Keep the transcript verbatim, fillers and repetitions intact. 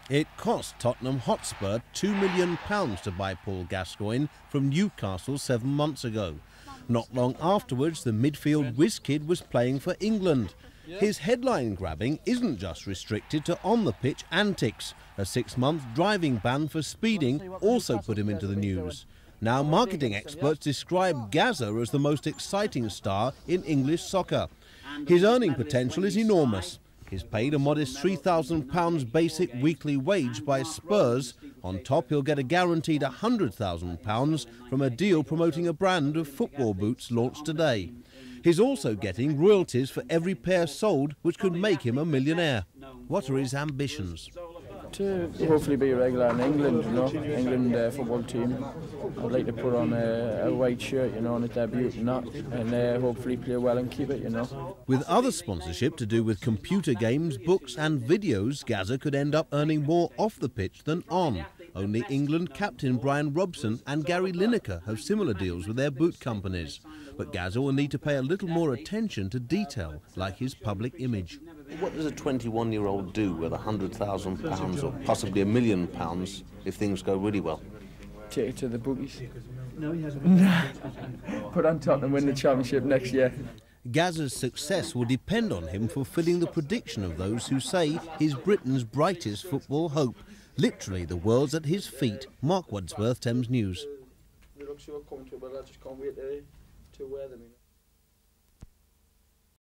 It cost Tottenham Hotspur two million pounds to buy Paul Gascoigne from Newcastle seven months ago. Not long afterwards, the midfield whiz kid was playing for England. His headline grabbing isn't just restricted to on-the-pitch antics. A six-month driving ban for speeding also put him into the news. Now marketing experts describe Gazza as the most exciting star in English soccer. His earning potential is enormous. He's paid a modest three thousand pounds basic weekly wage by Spurs. On top, he'll get a guaranteed one hundred thousand pounds from a deal promoting a brand of football boots launched today. He's also getting royalties for every pair sold, which could make him a millionaire. What are his ambitions? To hopefully be a regular in England, you know, England uh, football team. I'd like to put on a, a white shirt, you know, on a debut and that, and uh, hopefully play well and keep it, you know. With other sponsorship to do with computer games, books and videos, Gazza could end up earning more off the pitch than on. Only England captain Brian Robson and Gary Lineker have similar deals with their boot companies. But Gazza will need to pay a little more attention to detail, like his public image. What does a twenty-one-year-old do with one hundred thousand pounds or possibly a million pounds if things go really well? Take it to the bookies. No, he hasn't. Put on Tottenham win the championship next year. Gazza's success will depend on him fulfilling the prediction of those who say he's Britain's brightest football hope. Literally, the world's at his feet. Mark Wadsworth, Thames News. They look so comfortable, I just can't wait to, to wear them.